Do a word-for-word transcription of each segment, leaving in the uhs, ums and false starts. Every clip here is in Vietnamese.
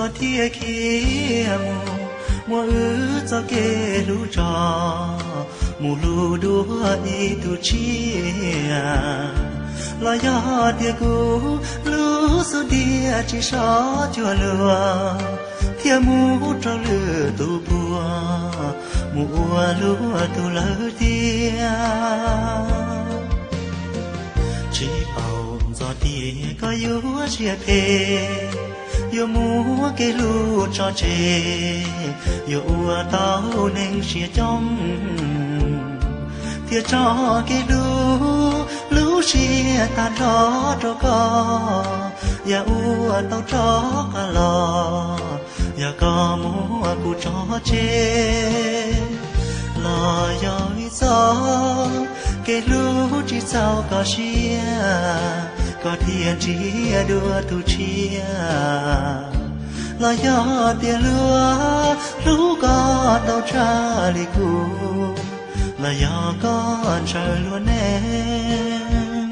gió thia kia mù mùa ứ gió kê lũ trò mù lù đua đi tu chia lo gió tia cũ lũ su dia chỉ xó chùa lừa thia mù trao lừa tu bùa mùa lúa tu lỡ tia chỉ bầu gió tia có yếu chia phê yêu múa cái lu cho chê yêu tao nên chia trong thiệt cho cái lu lu chia ta đó cho co ya u tao cho cả lò ya có múa cu cho chê lò yo gió cái lu chỉ sao có chia có thiên chia đua tu chia lo gió tia lúa lú có đâu trả lì cũ là gió con trời luôn em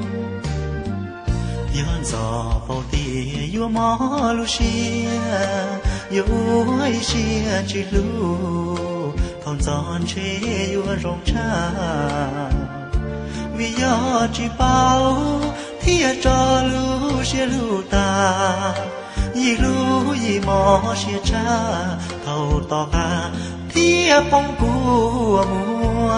yon gió bao tia yo mò lu chia yo ai chia chỉ lu thon giòn chế yo rong cha vì gió chỉ bao thia cho lu xia lu ta yi lu yi mò xia cha thâu to ca thia phong của mùa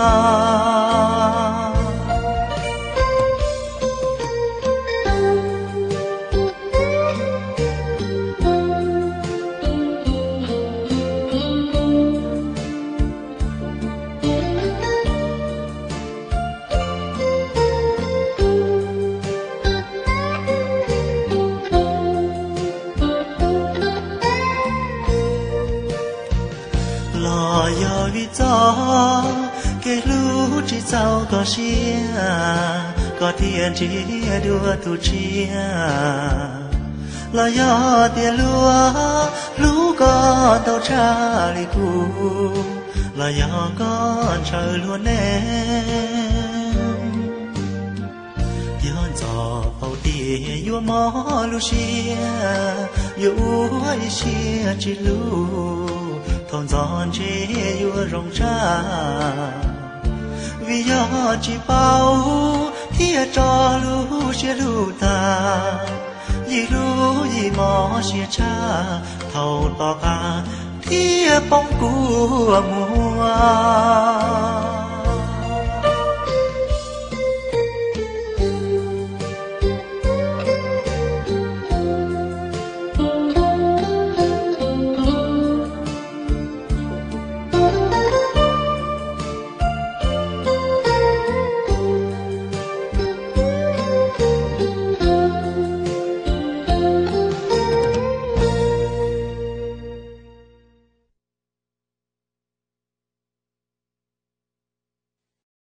lo yo vì gió cái lũ chỉ sao có chia có thiên chia đua tu chia lo yo tiền lúa lũ có tàu trả lì cũ lo yo con trời luôn em yon gió bao tia yo mò lu chia yo ai chia chỉ lu thon giòn chế yo rong cha vì gió chỉ bao thia cho lu chia lu ta yi lu yi mò chia cha thâu to ca thia bóng của mùa